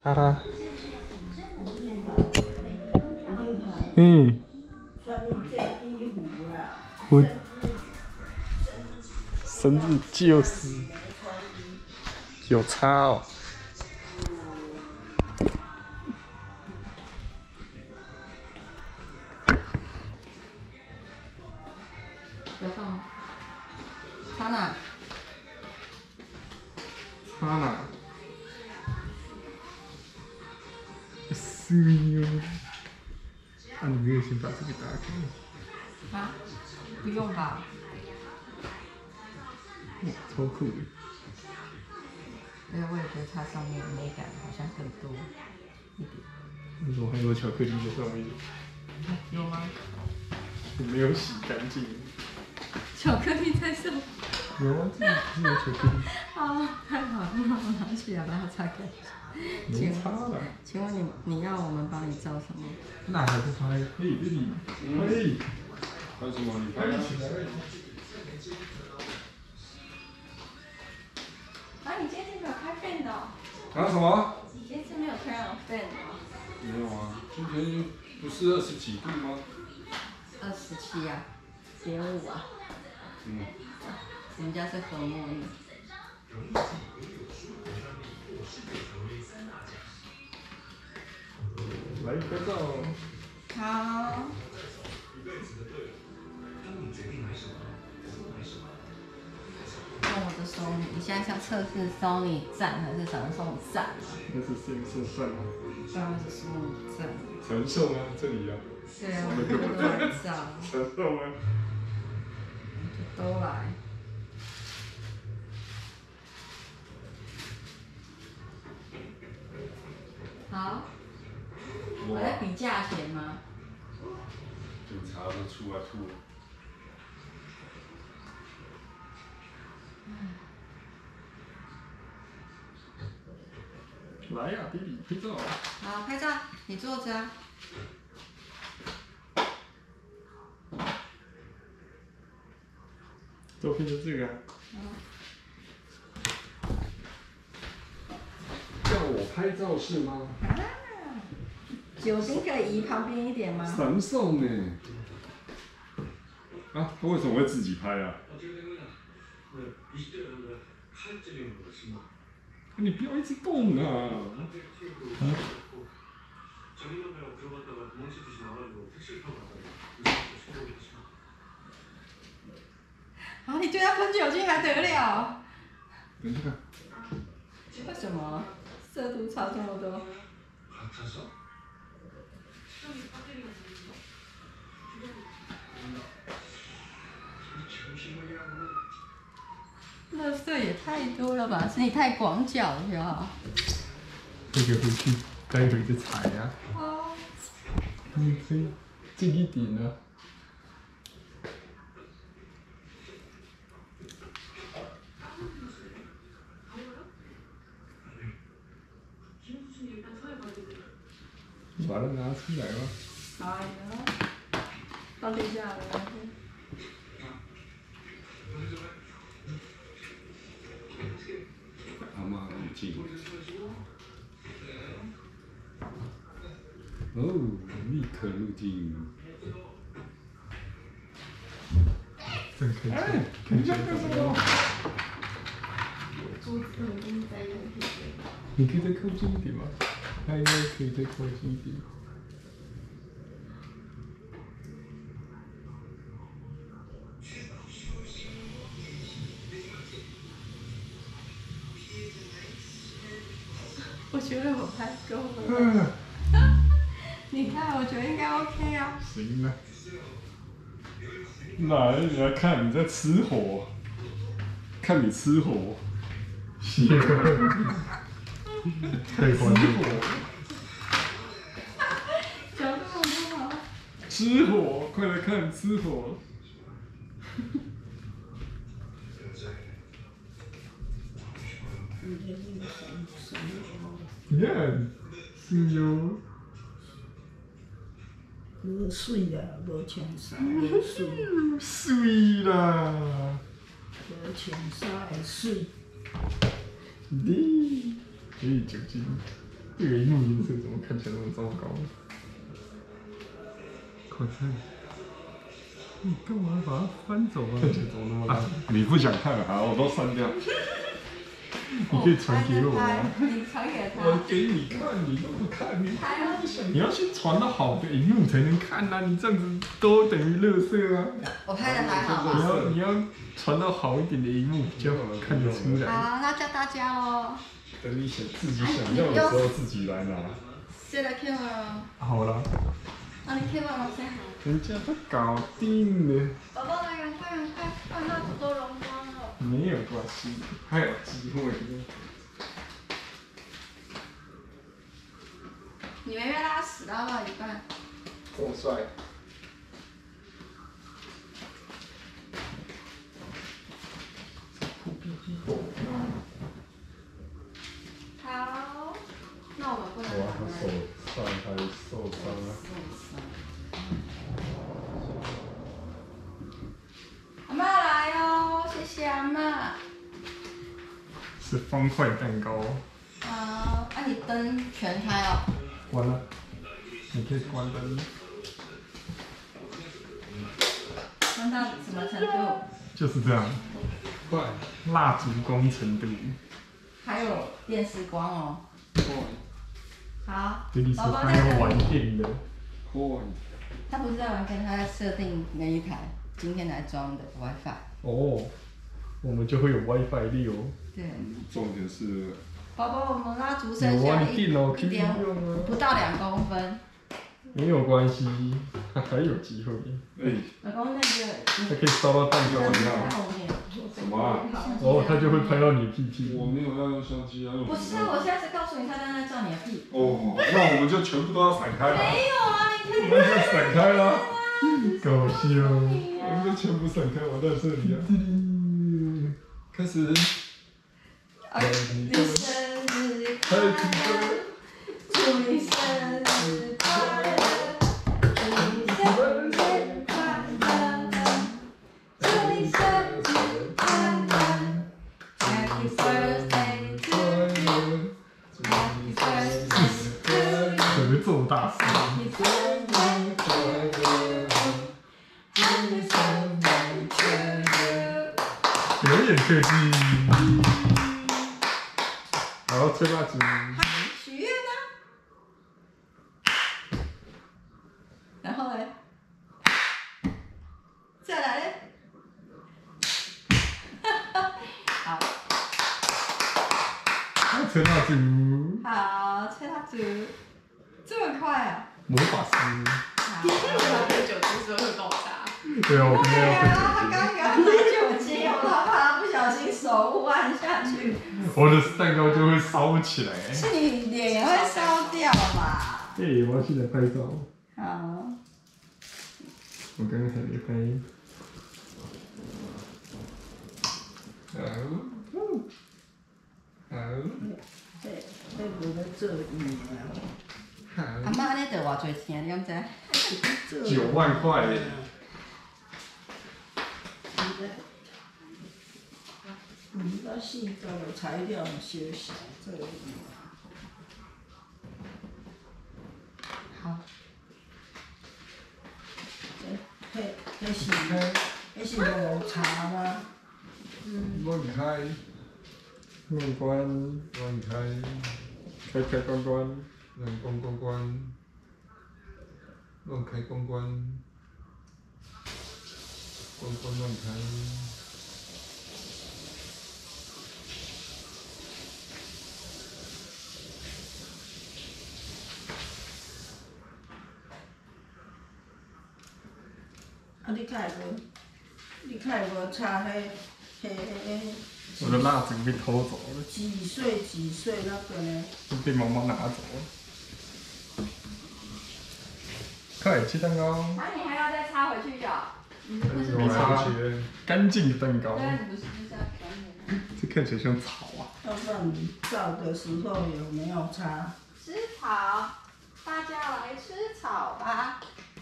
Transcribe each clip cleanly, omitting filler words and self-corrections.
哈哈。嗯。我生日就是有差哦。 有放吗？他哪？ 他哪？是哟。啊，你没有先把这个打开？ 啊？不用吧？ 哇，超酷的！ 因为我也觉得它上面美感好像更多一点。 为什么还有巧克力在上面？ 有吗？ 我没有洗干净。 巧克力在上面。 有啊，这里是有巧克力。 啊，太好了，那我拿起来把它擦干净。 没擦了。 请问你要我们帮你照什么？ 那还不拍？可以这里。可以。拍什么？你拍啊！ 啊，你今天是没有开 fan 的哦。 啊什么？ 你今天是没有 turn on fan 的哦。 没有啊，今天不是20几度吗 27啊，.5啊。 嗯。 我们家是和睦的。 来拍照。 好。用我的 Sony， 你现在想测试 Sony 赞还是Samsung 赞？ 那是Samsung赞。 当然是 Sony 赞。 传送啊，这里啊。 对啊，我们都来照。 传送啊。 都来。好。我在比价钱吗？ 警察都出来吐了。来呀、弟弟，拍照。 好，拍照，你坐着啊。 照片就这个、啊。叫我拍照是吗？ 啊，酒精可以移旁边一点吗？ 神送呢。啊，他为什么会自己拍啊？你不要一直动啊！ 啊，你对他喷酒精还得了？ 等一下。 为什么？色度差这么多。垃圾也太多了吧？是你太广角了，好不好？ 这个回去待会再踩呀。 哦。 你可以近一点啊。把它拿出来吧。 好呀，放地下了。 阿妈滤镜。哦，立可滤镜。哎，你在干什么？你可以再靠近一点吗？他应该可以再靠近一点。 我觉得我拍够了。你看，我觉得应该 OK 啊。 行了。来，你来看你在吃火，看你吃火。太欢乐。 角度好不好？ 吃火，快来看吃火。你看，是哟。 水啦，无穿衫会水。 水啦。 无穿衫会水。 你，酒精。 这个荧幕颜色怎么看起来那么糟糕？快看！你干嘛把它翻走啊？看起来怎么那么烂？你不想看啊？我都删掉。你可以传给我啊！ 你传给他。 我给你看，你都不看，你要先传到好的荧幕才能看啊！你这样子都等于垃圾啊！ 我拍的还好吧？ 你要传到好一点的荧幕，比较看得出来。 好，那叫大家喽。 等你自己想要的时候自己来拿。 谁来 Q 啊？ 好了。 啊，你 Q 完了先好。 人家都搞定了。 宝宝来，赶快，蜡烛都融光了。 没有关系，还有机会。 你妹妹拉屎拉到一半。 这么帅。 好，那我们不能哇，他手上还受伤了。 阿嬷来哦，谢谢阿嬷。 是方块蛋糕。 好，啊你灯全开哦。 关了，你可以关灯。 关到什么程度？ 就是这样。快，蜡烛光程度。 还有电视光哦。好， 这里是他要玩电的。 他不是在玩电，他在设定那一台今天来装的 WiFi。 哦，我们就会有 WiFi 6。 对。 重点是， 宝宝，我们蜡烛剩下1点不到2公分。 没有关系，他还有机会。 老公，那个他可以烧到蛋糕里在后面。 什么啊？ 哦，他就会拍到你的屁屁。 我没有要用相机啊，用。 不是，我现在是告诉你，他刚才照你的屁。 哦，那我们就全部都要闪开了。 没有啊，你看。 那就闪开了。 搞笑。 我们就全部闪开，我在这里啊。开始。 你生日快乐，祝你生日快乐，祝你生日快乐，祝你生日快乐 ，Happy birthday to you，Happy birthday to you， 怎么这么大声 Happy birthday to you，Happy birthday to you。 表演特技。然后吹蜡烛。 许愿呢？然后嘞？再来嘞？好。 吹蜡烛。 好，吹蜡烛。这么快啊！ 魔法师。 好。 喝酒精是不是会爆炸？ 对啊，我今天要对啊，他刚刚喝酒精，我怕他不小心手误按下去。 我的蛋糕就会烧起来。 是你脸也会烧掉吧？ 对，我要去来拍照。 好。 我刚刚还没拍。好。 这无咧做伊啊。 阿妈，安尼得偌济钱，你敢知 ？9万块。 到四周的材料小小做伊。 好。 迄是抹茶吗？ 乱开， 乱关， 乱开， 开关关， 乱关关关，乱开关关，关关乱开。 啊，你较会无插迄我的蜡烛被偷走了。 几岁那个呢？ 被妈妈拿走了。快吃蛋糕。 啊，你还要再插回去哦。你不是我插干净的蛋糕。 对啊，你不是就是要干净的。 这看起来像草啊。 要不然你照的时候有没有插？ 吃草，大家来吃草吧。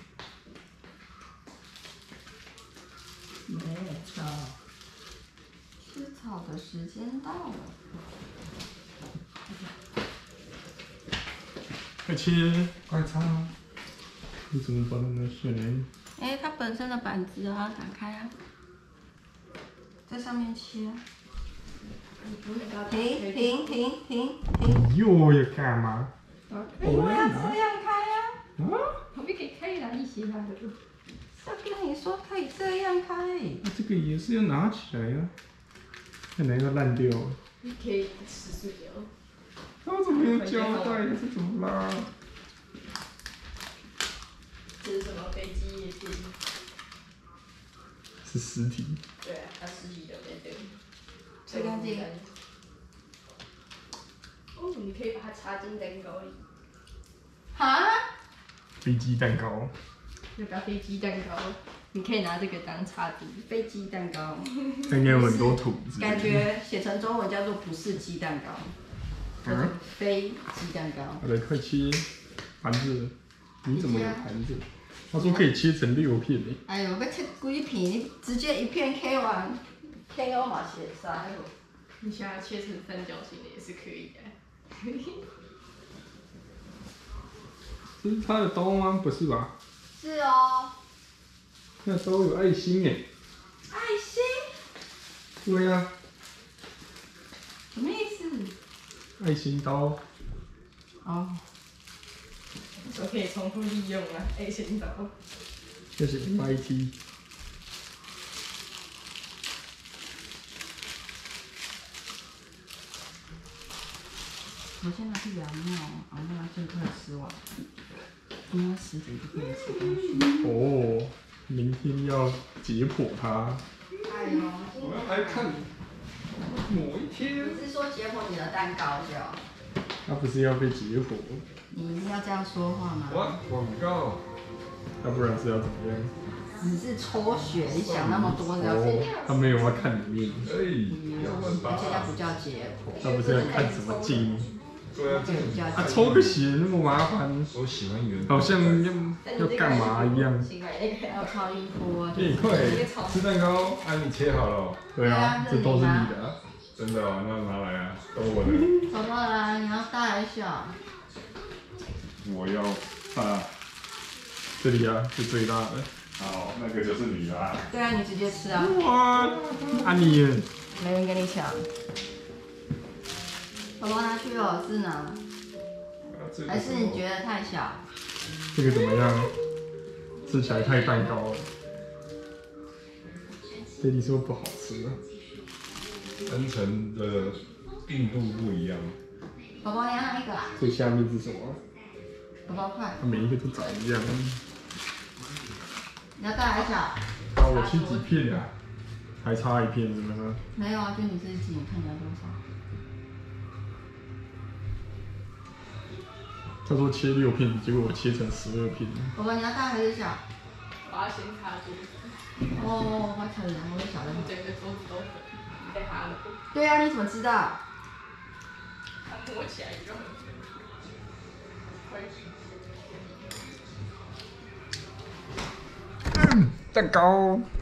没有插。 吃草的时间到了。 快切，快擦！你怎么把它拿下来？ 哎，它本身的板子啊，打开啊，在上面切。停！ 又要干嘛？ 因为要这样开啊！ 啊？ 旁边可以开一栏一些它的。 是跟你说可以这样开。 那这个也是要拿起来呀，看来要烂掉了。 你可以吃碎掉。 那怎么没有胶带？这怎么啦？ 这是什么飞机夜店？ 是实体。 对啊，它实体的那个。 最干净。 哦，你可以把它插进蛋糕里。 哈？ 飞机蛋糕。 那个飞机蛋糕，你可以拿这个当插图。 飞机蛋糕。 它应该有很多土质。 感觉写成中文叫做不是鸡蛋糕，叫做非鸡蛋糕。 好的，快切盘子。你怎么有盘子？他说可以切成6片诶。 哎呦，要切几片？你直接一片切完，KO 嘛是会使的。 你想要切成三角形的也是可以的。 这是他的刀吗？不是吧？ 是哦。 那刀有爱心诶。 爱心？ 对呀、 什么意思？ 爱心刀。 哦。 我可以重复利用啊，爱心刀。 这是 MIT。 我先拿去养尿，然后让最快吃完。因为10点就不能吃东西。 哦，明天要解剖它。 哎呦， 我要来看某一天。 你是说解剖你的蛋糕就？ 它不是要被解剖？ 你一定要这样说话吗？ 广告。要不然是要怎么样？ 你是抽血，你想那么多，你要他没有要看里面。 而且它不叫解剖， 他不是要看什么镜？ 对啊， 这个比较啊，抽个血那么麻烦， 我喜欢圆。 好像要干嘛一样。 要超音波， 你快吃蛋糕。 啊，你切好了？ 对啊，这都是你的啊。 真的哦，那拿来啊，都我的。 怎么了？你要大还是小？ 我要大。 这里啊，是最大的。 好，那个就是你啦。 对啊，你直接吃啊， 哇，啊你耶， 没人跟你抢。宝宝拿去哦，是呢？还是你觉得太小？ 这个怎么样？吃起来太蛋糕了。爹地说不好吃啊。 分层的硬度不一样。 宝宝你要哪一个啊？ 最下面是什么？ 宝宝快， 它每一个都长一样。 你要大还是小？ 啊，我切几片啊？还差1片，怎么了？ 没有啊，就你自己，你看你要多少？ 他说切6片，结果我切成12片。 宝宝你要大还是小？ 把它先插住， 哦，好可怜，我是小的。 整个桌子都粉，你在哈了。 对啊，你怎么知道？ 它摸起来就很蛋糕。